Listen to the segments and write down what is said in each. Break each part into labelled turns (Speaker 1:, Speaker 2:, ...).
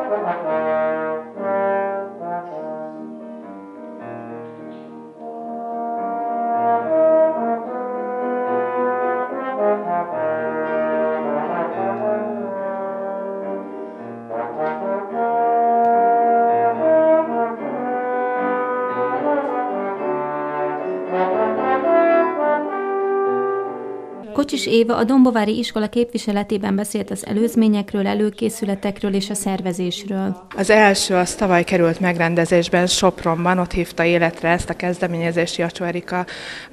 Speaker 1: Kocsis Éva a Dombovári iskola képviseletében beszélt az előzményekről, előkészületekről és a szervezésről.
Speaker 2: Az első az tavaly került megrendezésben Sopronban, ott hívta életre ezt a kezdeményezést Jacsó Erika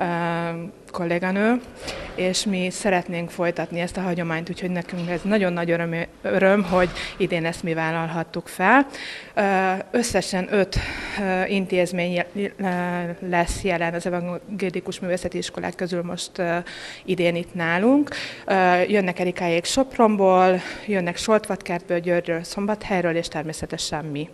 Speaker 2: kolléganő, és mi szeretnénk folytatni ezt a hagyományt, úgyhogy nekünk ez nagyon nagy öröm, hogy idén ezt mi vállalhattuk fel. Összesen 5 intézmény lesz jelen az evangélikus művészeti iskolák közül most idén itt nálunk. Jönnek Erikáék Sopronból, jönnek Soltvatkertből, Győrről, Szombathelyről, és természetesen mi.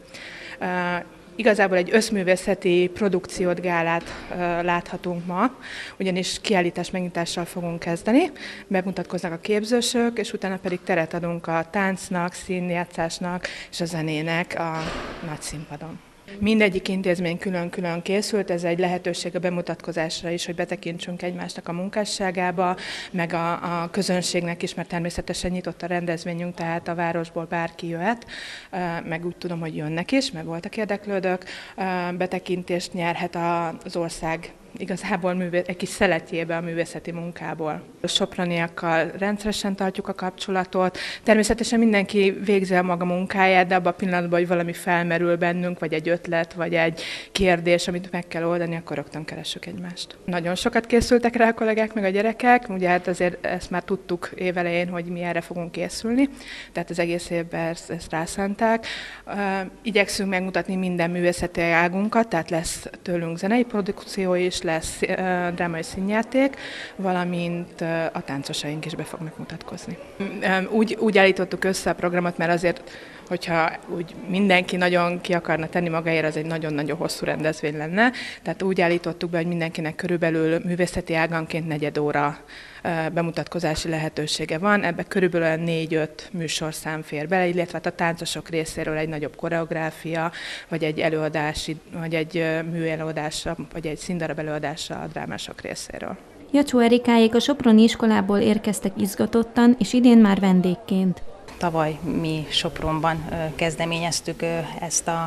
Speaker 2: Igazából egy összművészeti produkciót, gálát láthatunk ma, ugyanis kiállítás megnyitással fogunk kezdeni, bemutatkoznak a képzősök, és utána pedig teret adunk a táncnak, színjátszásnak és a zenének a nagy színpadon. Mindegyik intézmény külön-külön készült, ez egy lehetőség a bemutatkozásra is, hogy betekintsünk egymásnak a munkásságába, meg a közönségnek is, mert természetesen nyitott a rendezvényünk, tehát a városból bárki jöhet, meg úgy tudom, hogy jönnek is, mert voltak érdeklődők, betekintést nyerhet az ország igazából egy kis szeletjébe a művészeti munkából. A soproniakkal rendszeresen tartjuk a kapcsolatot. Természetesen mindenki végzi a maga munkáját, de abban a pillanatban, hogy valami felmerül bennünk, vagy egy ötlet, vagy egy kérdés, amit meg kell oldani, akkor rögtön keressük egymást. Nagyon sokat készültek rá a kollégák, meg a gyerekek, ugye hát azért ezt már tudtuk évelején, hogy mi erre fogunk készülni, tehát az egész évben ezt rászánták. Igyekszünk megmutatni minden művészeti águnkat, tehát lesz tőlünk zenei produkció is, lesz drámai színjáték, valamint a táncosaink is be fognak mutatkozni. Úgy állítottuk össze a programot, mert azért, hogyha úgy mindenki nagyon ki akarna tenni magáért, az egy nagyon-nagyon hosszú rendezvény lenne. Tehát úgy állítottuk be, hogy mindenkinek körülbelül művészeti áganként 4 óra bemutatkozási lehetősége van. Ebbe körülbelül 4-5 műsorszám fér bele, illetve a táncosok részéről egy nagyobb koreográfia, vagy egy előadási, vagy egy műelőadása, vagy egy színdarab előadása a drámások részéről.
Speaker 1: Jacsó Erikáék a soproni iskolából érkeztek izgatottan, és idén már vendégként.
Speaker 3: Tavaly mi Sopronban kezdeményeztük ezt a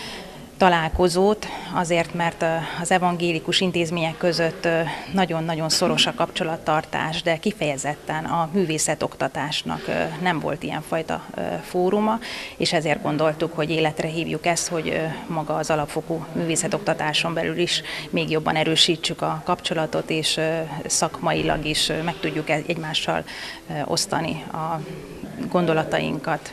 Speaker 3: találkozót, azért, mert az evangélikus intézmények között nagyon-nagyon szoros a kapcsolattartás, de kifejezetten a művészetoktatásnak nem volt ilyenfajta fóruma, és ezért gondoltuk, hogy életre hívjuk ezt, hogy maga az alapfokú művészetoktatáson belül is még jobban erősítsük a kapcsolatot, és szakmailag is meg tudjuk egymással osztani a gondolatainkat,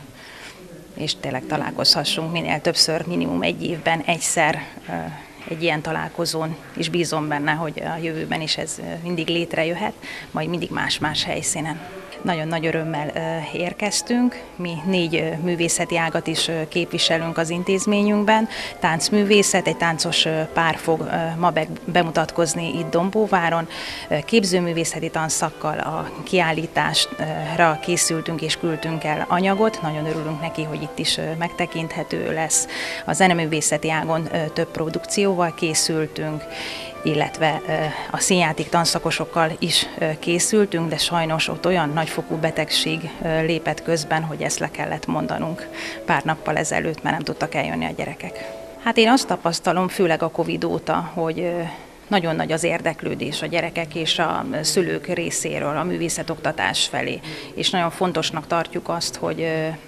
Speaker 3: és tényleg találkozhassunk minél többször, minimum egy évben egyszer egy ilyen találkozón, és bízom benne, hogy a jövőben is ez mindig létrejöhet, majd mindig más-más helyszínen. Nagyon nagy örömmel érkeztünk, mi 4 művészeti ágat is képviselünk az intézményünkben. Táncművészet, egy táncos pár fog ma bemutatkozni itt Dombóváron. Képzőművészeti tanszakkal a kiállításra készültünk és küldtünk el anyagot. Nagyon örülünk neki, hogy itt is megtekinthető lesz. A zeneművészeti ágon több produkcióval készültünk, illetve a színjáték tanszakosokkal is készültünk, de sajnos ott olyan nagyfokú betegség lépett közben, hogy ezt le kellett mondanunk pár nappal ezelőtt, mert nem tudtak eljönni a gyerekek. Hát én azt tapasztalom, főleg a Covid óta, hogy nagyon nagy az érdeklődés a gyerekek és a szülők részéről a művészetoktatás felé, és nagyon fontosnak tartjuk azt, hogy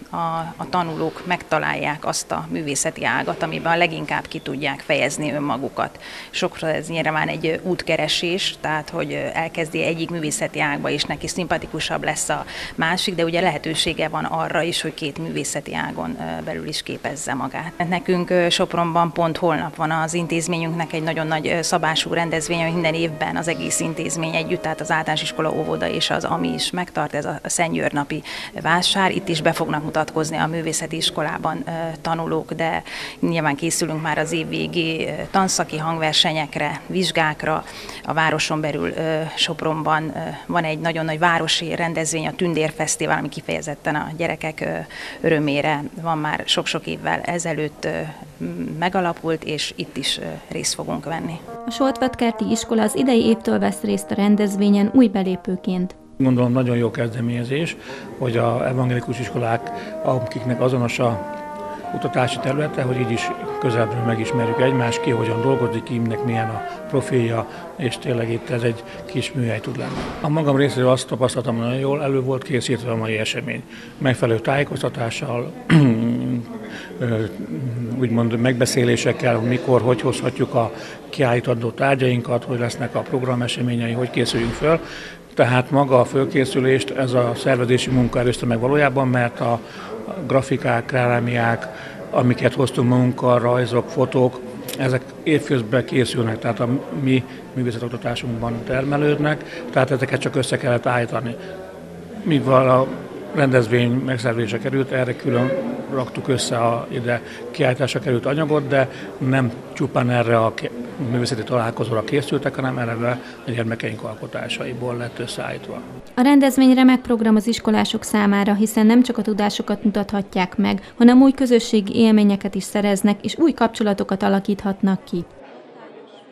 Speaker 3: a tanulók megtalálják azt a művészeti ágat, amiben a leginkább ki tudják fejezni önmagukat. Sokszor ez nyilván egy útkeresés, tehát hogy elkezdi egyik művészeti ágba, és neki szimpatikusabb lesz a másik, de ugye lehetősége van arra is, hogy 2 művészeti ágon belül is képezze magát. Nekünk Sopronban pont holnap van az intézményünknek egy nagyon nagy szabású rendezvény, ami minden évben az egész intézmény együtt, tehát az általános iskola, óvoda és az AMI is megtart, ez a Szentgyörgyi vásár. Itt is be fognak mutatkozni a művészeti iskolában tanulók, de nyilván készülünk már az év végi tanszaki hangversenyekre, vizsgákra. A városon belül Sopronban van egy nagyon nagy városi rendezvény, a Tündérfesztivál, ami kifejezetten a gyerekek örömére van már sok-sok évvel ezelőtt megalapult, és itt is részt fogunk venni.
Speaker 1: A Soltvetkerti iskola az idei évtől vesz részt a rendezvényen új belépőként.
Speaker 4: Gondolom nagyon jó kezdeményezés, hogy az evangélikus iskolák, akiknek azonos a kutatási területe, hogy így is közelebbről megismerjük egymást, ki hogyan dolgozik, kinek milyen a profilja, és tényleg itt ez egy kis műhely tud lenni. A magam részéről azt tapasztaltam, nagyon jól elő volt készítve a mai esemény. Megfelelő tájékoztatással, úgymond megbeszélésekkel, mikor, hogy hozhatjuk a kiállítandó tárgyainkat, hogy lesznek a programeseményei, hogy készüljünk föl. Tehát maga a fölkészülést ez a szervezési munka előzte meg valójában, mert a grafikák, králámiák, amiket hoztunk magunkkal, rajzok, fotók, ezek évközben készülnek, tehát a mi művészetoktatásunkban termelődnek, tehát ezeket csak össze kellett állítani. Mivel a rendezvény megszervezésre került, erre külön raktuk össze a ide kiállításra került anyagot, de nem csupán erre a művészeti találkozóra készültek, hanem eleve a gyermekeink alkotásaiból lett összeállítva.
Speaker 1: A rendezvény remek program az iskolások számára, hiszen nem csak a tudásokat mutathatják meg, hanem új közösségi élményeket is szereznek, és új kapcsolatokat alakíthatnak ki.